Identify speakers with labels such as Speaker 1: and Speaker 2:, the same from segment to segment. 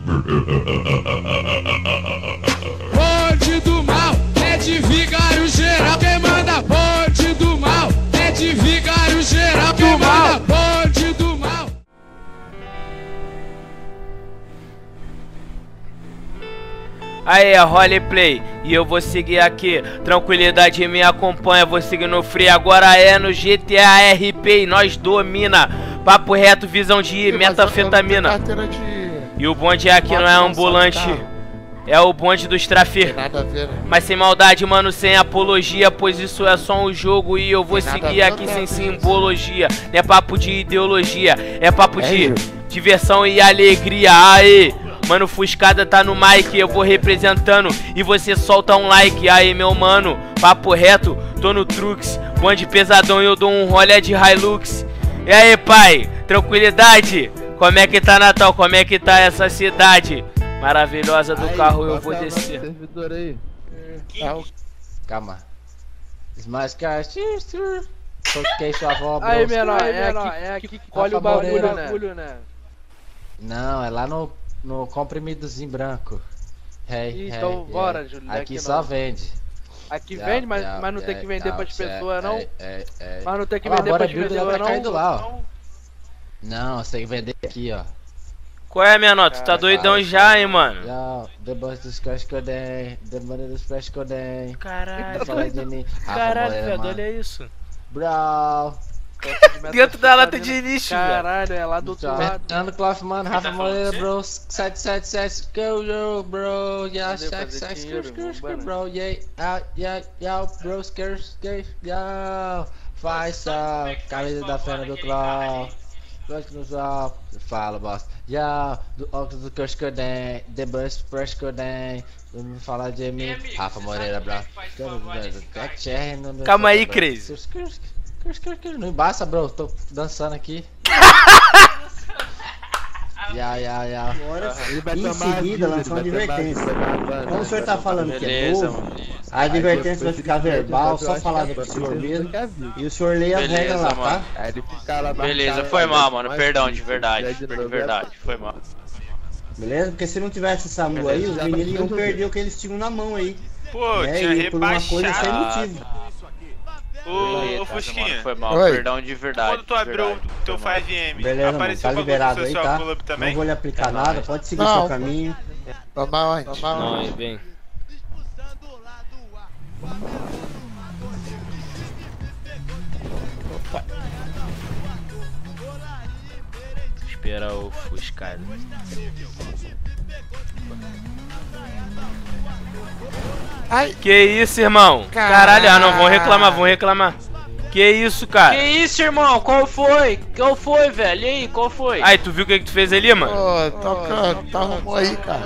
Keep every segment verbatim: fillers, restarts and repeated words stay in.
Speaker 1: Bonde do mal é de vigário geral. Quem manda bonde do mal é de vigário geral. Quem manda bonde do mal.
Speaker 2: Aí, a roleplay, e eu vou seguir aqui, tranquilidade me acompanha, vou seguir no free, agora é no G T A R P e nós domina, papo reto, visão de metafetamina, e o bonde aqui não é ambulante, é o bonde dos trafi, mas sem maldade, mano, sem apologia, pois isso é só um jogo e eu vou seguir aqui sem simbologia, não é papo de ideologia, é papo de diversão e alegria, aê! Mano, Fuscada tá no mic, eu vou representando e você solta um like. Aí, meu mano, papo reto, tô no Trux, bonde pesadão e eu dou um rolê de Hilux. E aí, pai, tranquilidade? Como é que tá Natal? Como é que tá essa cidade maravilhosa do aí, carro? Eu vou descer.
Speaker 3: Servidor aí.
Speaker 4: Calma. Smascar. Toquei sua avó, bro.
Speaker 3: Aí, menor, é aqui, é aqui que colhe o bagulho, né? né?
Speaker 4: Não, é lá no... No comprimidozinho branco. Hey,
Speaker 3: então hey, bora,
Speaker 4: hey.
Speaker 3: Júlio.
Speaker 4: Aqui,
Speaker 3: aqui
Speaker 4: só
Speaker 3: não.
Speaker 4: vende.
Speaker 3: Aqui
Speaker 4: yeah,
Speaker 3: vende, mas,
Speaker 4: yeah,
Speaker 3: mas não
Speaker 4: yeah,
Speaker 3: tem que vender
Speaker 4: yeah,
Speaker 3: pras pessoas, não?
Speaker 4: Yeah, yeah, yeah.
Speaker 3: Mas não tem que
Speaker 4: oh,
Speaker 3: vender pras
Speaker 4: pessoas,
Speaker 3: tá
Speaker 4: não? Caindo lá, ó. Não, você tem que vender aqui, ó.
Speaker 2: Qual é, minha nota? Tu tá doidão cara, já, cara. hein, mano?
Speaker 4: Yeah, the boss dos cash que eu dei, the money dos cash que eu dei.
Speaker 2: Caralho,
Speaker 4: fala de mim.
Speaker 2: Caralho, velho, olha isso.
Speaker 4: Bro.
Speaker 2: Dentro da lata de lixo, velho.
Speaker 3: Caralho, é lá do outro lado.
Speaker 4: Fernando Clough, mano, Rafa Moreira, bro. sete sete sete, go, yo, bro. Yeah, sete sete sete, bro. Yeah, yeah, yeah, yeah, bro. Skr, skr, yeah. Faz sal, camisa da Fernando Clough. Gosto no sol, fala, bosta. Yeah, do óculos do Curse que eu dei, The Bus Fresh que eu dei. Não me fala de mim, Rafa Moreira, bro.
Speaker 2: Calma aí, Crazy.
Speaker 4: Não embaça, bro, tô dançando aqui. Ya, ya, ya.
Speaker 5: Em seguida, lançou uma advertência. Como o senhor tá falando que é novo, a advertência vai ficar verbal, só falada pro senhor mesmo. E o senhor lê as regras lá, tá?
Speaker 2: Beleza, foi mal, mano. Perdão, de verdade. De verdade, foi mal.
Speaker 5: Beleza? Porque se não tivesse essa mula aí, os meninos iam perder o que eles tinham na mão aí.
Speaker 6: Pô,
Speaker 5: né?
Speaker 6: tinha
Speaker 5: E por uma coisa sem
Speaker 6: rebaixado.
Speaker 5: motivo.
Speaker 6: Ô, ô Fusquinha,
Speaker 2: foi mal,
Speaker 7: Oi.
Speaker 2: perdão de verdade.
Speaker 6: Quando tu abriu o teu cinco M,
Speaker 5: Beleza, mano,
Speaker 6: apareceu
Speaker 5: tá
Speaker 6: o
Speaker 5: liberado aí,
Speaker 6: Social
Speaker 5: tá?
Speaker 6: Club também?
Speaker 5: Não vou lhe aplicar
Speaker 2: É
Speaker 5: nada,
Speaker 2: nóis.
Speaker 5: pode seguir
Speaker 7: Não.
Speaker 5: seu caminho.
Speaker 7: Toma onde? Toma
Speaker 2: Não,
Speaker 7: onde?
Speaker 2: aí vem. Opa. Espera o Fuscado.
Speaker 7: Ai,
Speaker 2: Que isso, irmão? Caralho, ah, não, vão reclamar, vão reclamar. Que isso, cara?
Speaker 8: Que isso, irmão? Qual foi? Qual foi, velho? E aí, qual foi?
Speaker 2: Aí, tu viu o que, que tu fez ali, mano?
Speaker 7: ô, toca, tá arrumou aí, cara.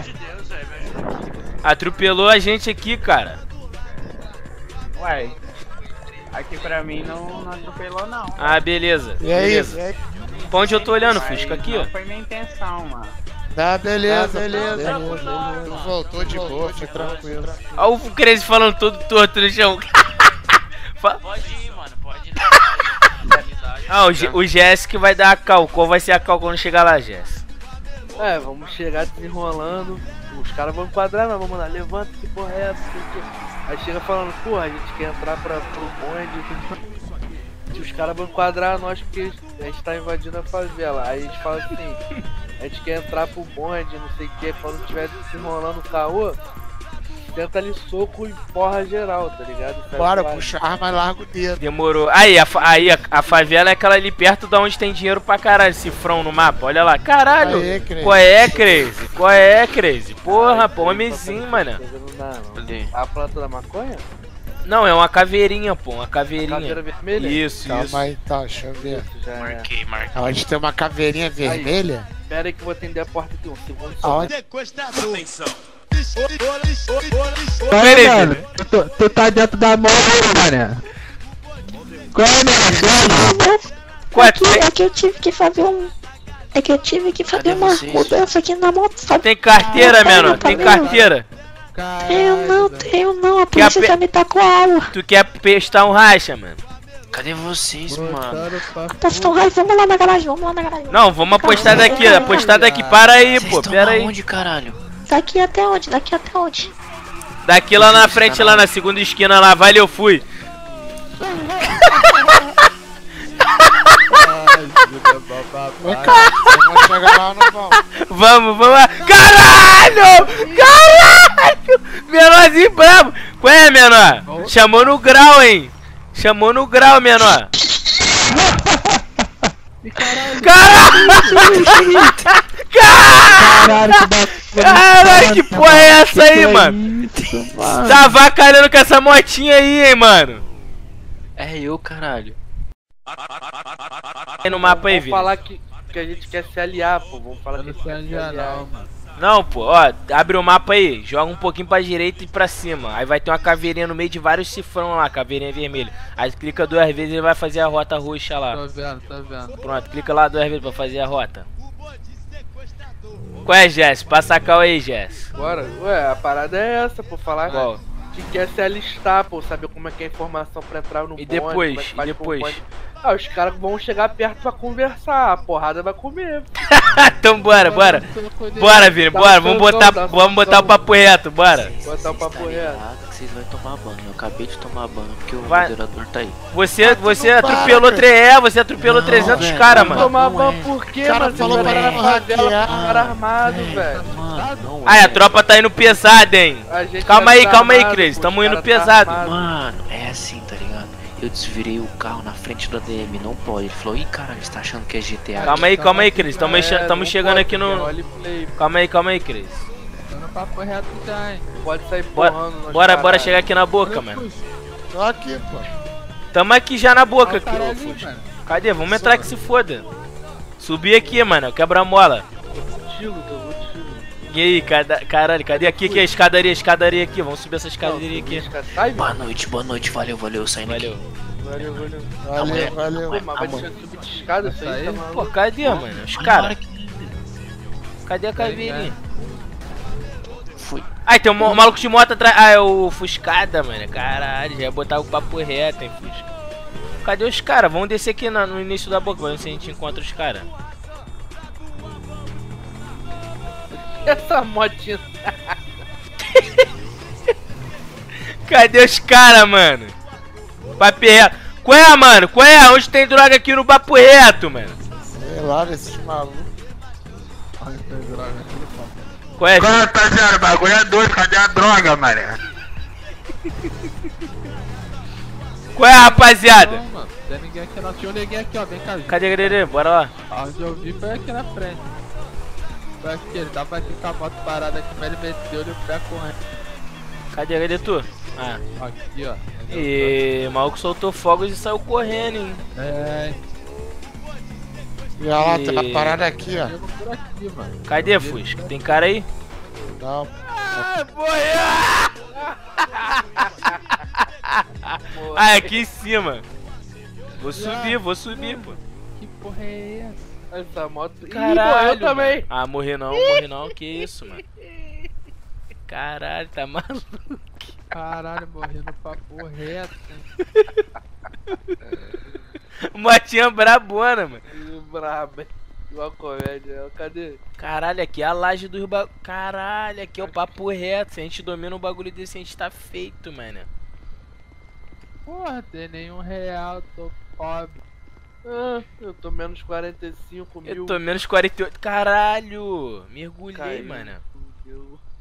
Speaker 2: Atropelou a gente aqui, cara.
Speaker 8: Uai, aqui pra mim não, não atropelou, não.
Speaker 2: Ah, beleza.
Speaker 7: E aí?
Speaker 2: beleza.
Speaker 7: E aí?
Speaker 2: Pra onde eu tô olhando, Fusca? Aqui, ó.
Speaker 8: Não foi minha intenção, mano.
Speaker 7: Tá, beleza,
Speaker 5: Ah,
Speaker 7: beleza.
Speaker 5: beleza,
Speaker 7: beleza. Voltou de boa, foi tranquilo.
Speaker 2: Olha o Crazy falando todo torto no chão. Fa-
Speaker 8: Pode ir, mano, pode ir.
Speaker 2: ah, o, G o G S que vai dar a cal. Qual vai ser a cal quando chegar lá, G S?
Speaker 3: É, vamos chegar desenrolando. Os caras vão enquadrar, nós vamos mandar, levanta, que porra é essa? Aí chega falando, porra, a gente quer entrar pra, pro bonde. Os caras vão enquadrar nós porque a gente tá invadindo a favela. Aí a gente fala assim, a gente quer entrar pro bonde, não sei o que, quando tiver desenrolando o caô, tenta ali soco e porra geral, tá ligado?
Speaker 7: Bora, puxa a arma e larga o dedo.
Speaker 2: Demorou. Aí, a, fa- aí a, a favela é aquela ali perto da onde tem dinheiro pra caralho. Cifrão no mapa, olha lá. Caralho!
Speaker 7: Aê, Crazy.
Speaker 2: Qual é, Crazy? Qual é, Crazy? Porra, pô, homenzinho, mano.
Speaker 3: Não dá, não. A planta da maconha?
Speaker 2: Não, é uma caveirinha, pô, uma caveirinha.
Speaker 3: Caveira vermelha?
Speaker 2: Isso,
Speaker 7: Calma
Speaker 2: isso.
Speaker 7: aí, tá, deixa eu ver.
Speaker 3: Isso, já é.
Speaker 6: Marquei, marquei.
Speaker 7: Aonde tem uma caveirinha vermelha?
Speaker 3: Pera aí que eu vou atender a porta aqui, um segundo só.
Speaker 7: Aonde?
Speaker 6: Atenção.
Speaker 2: Crazy.
Speaker 5: mano, tu, tu tá dentro da moto, mano. Qual é, mano?
Speaker 2: Qual é?
Speaker 9: Aqui, é que eu tive que fazer um. É que eu tive que fazer
Speaker 2: Cadê
Speaker 9: uma
Speaker 2: vocês?
Speaker 9: mudança aqui na moto, sabe?
Speaker 2: Tem carteira,
Speaker 9: Ah,
Speaker 2: menor?
Speaker 9: tá
Speaker 2: Tem
Speaker 9: vendo?
Speaker 2: carteira?
Speaker 9: Eu não tenho, não. A
Speaker 2: Quer
Speaker 9: polícia
Speaker 2: pe-
Speaker 9: já me tá com a aula.
Speaker 2: Tu quer prestar um racha, mano?
Speaker 10: Cadê vocês, mano?
Speaker 9: Tá tão raiva, vamos lá na garagem, vamos lá na garagem.
Speaker 2: Não, vamos apostar daqui, apostar daqui. Para aí, pô, pera aí.
Speaker 10: Onde, caralho?
Speaker 9: Daqui até onde? Daqui até onde?
Speaker 2: Daqui lá na frente, lá na segunda esquina lá, vai, eu fui. Vamos, vamos lá. Caralho! Caralho! Menorzinho brabo. Qual é, menor? Chamou no grau, hein? Chamou no grau, menor. Caralho! Caralho! Caralho, que porra é essa aí, mano? Tá avacalhando com essa motinha aí, hein, mano?
Speaker 10: É eu, caralho.
Speaker 2: Aí no mapa aí,
Speaker 3: Vamos falar que, que a gente quer se aliar, pô. Vamos falar que a gente quer se aliar, mano.
Speaker 2: Não, pô, ó, abre o mapa aí, joga um pouquinho pra direita e pra cima. Aí vai ter uma caveirinha no meio de vários cifrão lá, caveirinha vermelha. Aí clica duas vezes e ele vai fazer a rota roxa lá.
Speaker 4: Tô vendo, tô vendo.
Speaker 2: Pronto, clica lá duas vezes pra fazer a rota. Qual é, Jess? Passa a cal aí, Jess.
Speaker 3: Bora. Ué, a parada é essa, pô. Falar
Speaker 2: Qual?
Speaker 3: que quer se alistar, pô. Saber como é que é a informação pra entrar no bonde.
Speaker 2: E depois?
Speaker 3: como é que
Speaker 2: E
Speaker 3: faz
Speaker 2: depois?
Speaker 3: pro bonde. Ah, os caras vão chegar perto pra conversar. A porrada vai comer.
Speaker 2: Então bora, bora. Bora, Vini, bora. Vamos botar, vamos botar o papo reto, bora.
Speaker 3: Botar o papo reto.
Speaker 10: Que vocês vão tomar banho. Eu acabei de tomar banho porque o
Speaker 2: Vai.
Speaker 10: moderador tá aí.
Speaker 2: Você, você atropelou tre... é, você atropelou
Speaker 10: Não,
Speaker 2: trezentos
Speaker 10: velho,
Speaker 2: caras,
Speaker 10: não,
Speaker 2: mano.
Speaker 3: Tomar
Speaker 10: não
Speaker 3: ban
Speaker 10: é.
Speaker 3: por quê,
Speaker 7: Cara,
Speaker 3: mano?
Speaker 7: falou
Speaker 3: Você
Speaker 7: pra
Speaker 3: vai
Speaker 7: não
Speaker 3: na favela
Speaker 7: hackear.
Speaker 3: com o cara armado, velho.
Speaker 10: Mano, não
Speaker 2: Ai,
Speaker 10: é.
Speaker 2: a tropa tá indo pesada, hein.
Speaker 3: A gente
Speaker 2: Calma
Speaker 3: vai
Speaker 2: aí,
Speaker 3: tá
Speaker 2: calma aí,
Speaker 3: armado,
Speaker 2: Cris.
Speaker 3: pô,
Speaker 2: Tamo
Speaker 3: os
Speaker 2: indo
Speaker 3: cara tá
Speaker 2: pesado.
Speaker 3: armado.
Speaker 10: Mano, é assim, tá ligado? Eu desvirei o carro na frente da D M, não pode. Ele falou, ih, caralho, você tá achando que é G T A?
Speaker 2: Calma aí, calma aí, Cris. Tamo,
Speaker 3: É,
Speaker 2: che- tamo
Speaker 3: não
Speaker 2: chegando
Speaker 3: pode,
Speaker 2: aqui no...
Speaker 3: é roleplay,
Speaker 2: Calma aí, calma aí, Cris.
Speaker 4: Tô no papo reto já, hein.
Speaker 3: Pode sair
Speaker 2: Bora,
Speaker 3: porrando. nós
Speaker 2: bora, bora
Speaker 3: caralho.
Speaker 2: chegar aqui na boca, mano.
Speaker 7: Tô aqui, pô.
Speaker 2: Tamo aqui já na boca,
Speaker 4: Olha o cara
Speaker 2: aqui, ô,
Speaker 4: ali,
Speaker 2: Fusca.
Speaker 4: mano.
Speaker 2: Cadê? Vamos entrar que se foda. Subir aqui, mano. Quebra-mola.
Speaker 3: Contigo, tô contigo.
Speaker 2: E aí, cada... caralho, cadê aqui que é a escadaria? Escadaria aqui. Vamos subir essa escadaria aqui.
Speaker 3: Sai,
Speaker 10: Boa
Speaker 3: mano.
Speaker 10: noite, boa noite, valeu, valeu, saindo
Speaker 2: Valeu.
Speaker 10: aqui.
Speaker 3: Valeu, valeu.
Speaker 7: Valeu, valeu.
Speaker 3: Pô, mas vai deixar subir de escada isso aí, tá
Speaker 2: Pô,
Speaker 3: maluco?
Speaker 2: cadê, mano? Os
Speaker 10: Olha a
Speaker 2: caras.
Speaker 10: hora que-
Speaker 2: Cadê a caveirinha?
Speaker 10: Fui.
Speaker 2: Ai, tem um mo- maluco de moto atrás. Ah, é o Fuscada, mano. Caralho, já ia botar o papo reto, hein, Fusca. Cadê os caras? Vamos descer aqui na- no início da boca. Vamos ver se a gente encontra os caras.
Speaker 3: Essa motinha.
Speaker 2: Cadê os caras, mano? Papo reto. Qual é, mano? Qual é? Onde tem droga aqui no papo reto, mano?
Speaker 7: Sei lá, esses malucos.
Speaker 4: Ai, tem droga aqui no papo.
Speaker 2: Qual é?
Speaker 7: Qual, rapaziada? O bagulho é doido, cadê a droga, mané?
Speaker 2: Qual é, rapaziada?
Speaker 4: Não, mano. Tem ninguém aqui não. Tinha um ninguém aqui, ó. Vem cá, gente.
Speaker 2: Cadê, Grerê? Bora lá.
Speaker 4: Onde eu vi foi aqui na frente. Foi aqui, ele tava aqui com a moto parada aqui, mas ele meteu-lhe o pé correndo.
Speaker 2: Cadê, cadê tu? Ah.
Speaker 4: Aqui, ó.
Speaker 2: E o maluco soltou fogos e saiu correndo, hein?
Speaker 4: É,
Speaker 7: E olha lá, tem
Speaker 2: E-
Speaker 7: uma parada aqui, ó.
Speaker 4: chegou por aqui, mano.
Speaker 2: Cadê, Fusca? Tem cara aí?
Speaker 7: Não.
Speaker 2: Ah, ah, é aqui em cima. Vou subir, vou subir, pô.
Speaker 4: Que porra é essa?
Speaker 3: Essa moto. Ih,
Speaker 2: Caralho,
Speaker 3: morreu também.
Speaker 2: mano. Ah, morri não, morri não. Que isso, mano? Caralho, tá maluco.
Speaker 4: Caralho, morri no papo reto.
Speaker 2: Motinha brabona, mano.
Speaker 3: Ih, brabo, hein? Igual comédia. Cadê?
Speaker 2: Caralho, aqui é a laje dos bagulho. Caralho, aqui é o papo reto. Se a gente domina um bagulho desse, a gente tá feito, mano.
Speaker 4: Porra, tem nenhum real, tô pobre.
Speaker 3: Ah, eu tô menos quarenta e cinco mil.
Speaker 2: Eu tô menos quarenta e oito. Caralho, mergulhei,
Speaker 3: Caiu.
Speaker 2: mano.
Speaker 3: Fudeu.